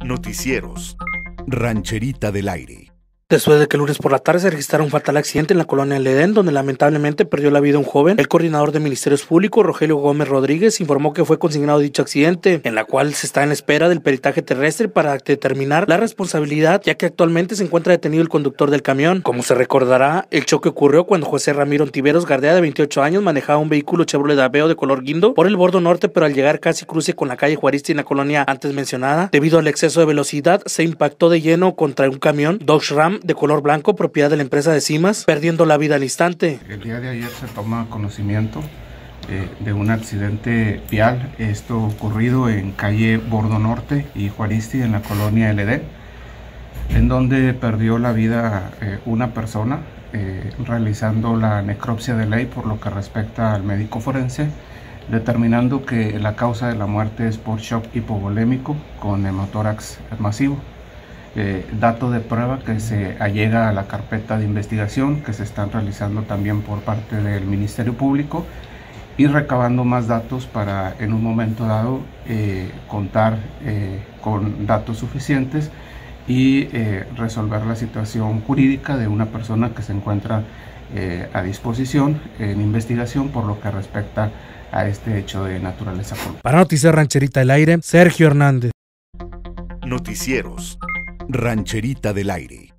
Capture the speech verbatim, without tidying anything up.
Noticieros. Rancherita del Aire. Después de que el lunes por la tarde se registrara un fatal accidente en la colonia El Edén, donde lamentablemente perdió la vida un joven, el coordinador de Ministerios Públicos, Rogelio Gómez Rodríguez, informó que fue consignado dicho accidente, en la cual se está en espera del peritaje terrestre para determinar la responsabilidad, ya que actualmente se encuentra detenido el conductor del camión. Como se recordará, el choque ocurrió cuando José Ramiro Ontiveros Gardea, de veintiocho años, manejaba un vehículo Chevrolet Aveo de color guindo por el bordo norte, pero al llegar casi cruce con la calle Juaristi en la colonia antes mencionada, debido al exceso de velocidad, se impactó de lleno contra un camión Dodge Ram de color blanco, propiedad de la empresa de Cimas, perdiendo la vida al instante. El día de ayer se toma conocimiento eh, de un accidente vial, esto ocurrido en calle Bordo Norte y Juaristi en la colonia El Edén, en donde perdió la vida eh, una persona eh, realizando la necropsia de ley por lo que respecta al médico forense, determinando que la causa de la muerte es por shock hipovolémico con hemotórax masivo. Eh, dato de prueba que se allega a la carpeta de investigación que se están realizando también por parte del Ministerio Público y recabando más datos para en un momento dado eh, contar eh, con datos suficientes y eh, resolver la situación jurídica de una persona que se encuentra eh, a disposición en investigación por lo que respecta a este hecho de naturaleza política. Para Noticias Rancherita del Aire, Sergio Hernández. Noticieros. Rancherita del Aire.